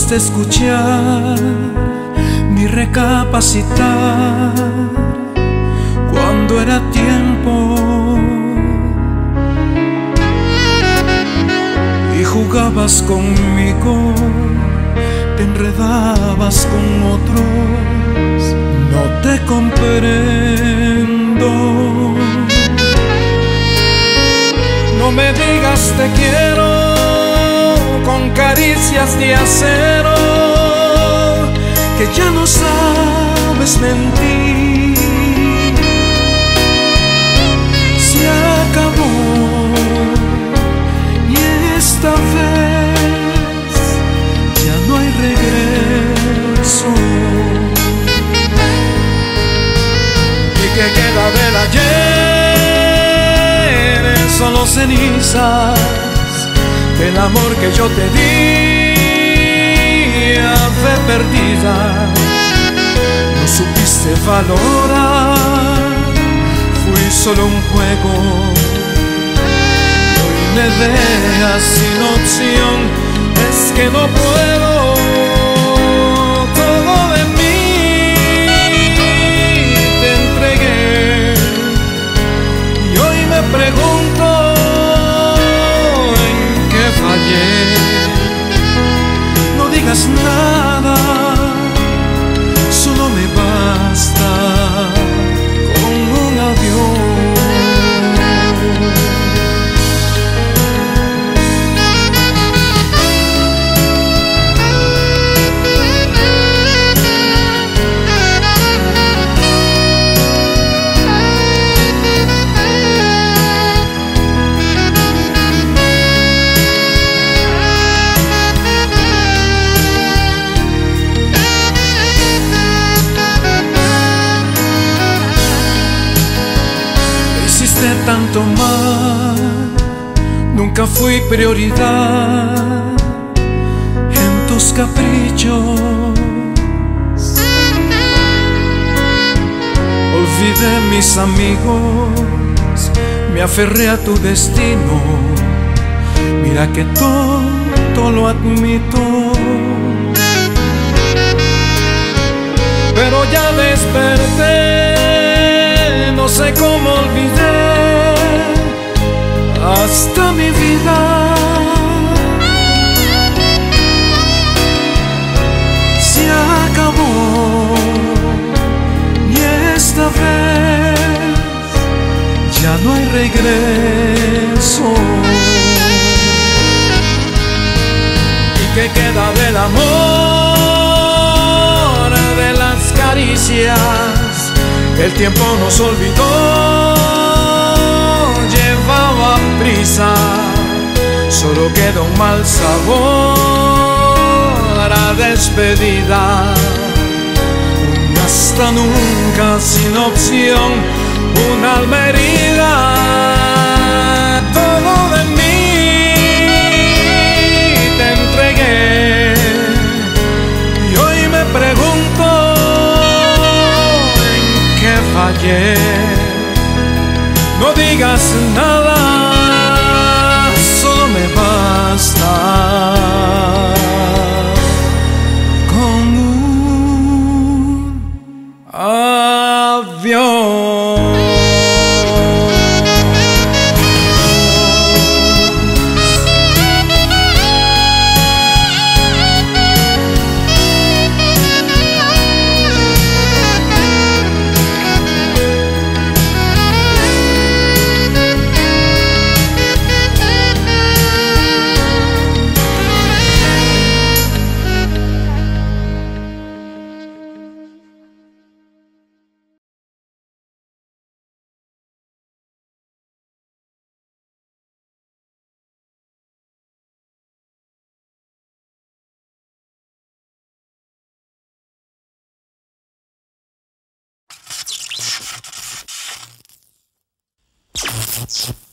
basta escuchar ni recapacitar cuando era tiempo y jugabas conmigo, te enredabas con otros, no te comprendo. No me digas te quiero con caricias de acero, que ya no sabes mentir. Se acabó y esta vez ya no hay regreso. ¿Y qué queda del ayer? Solo cenizas del amor que yo te di a fe perdida. No supiste valorar, fui solo un juego. Hoy me dejas sin opción, es que no puedo. Todo de mí te entregué y hoy me pregunto en qué fallé. No digas nada, solo me basta con un adiós. Tanto mal, nunca fui prioridad en tus caprichos. Olvidé mis amigos, me aferré a tu destino. Mira que todo lo admito, pero ya desperté, no sé cómo olvidé hasta mi vida. Se acabó y esta vez ya no hay regreso. ¿Y qué queda del amor, de las caricias? El tiempo nos olvidó, llevaba prisa, solo queda un mal sabor a despedida. Un hasta nunca sin opción, una alma herida. Todo de mí te entregué y hoy me pregunto en qué fallé. No digas nada, solo me basta con un adiós. That's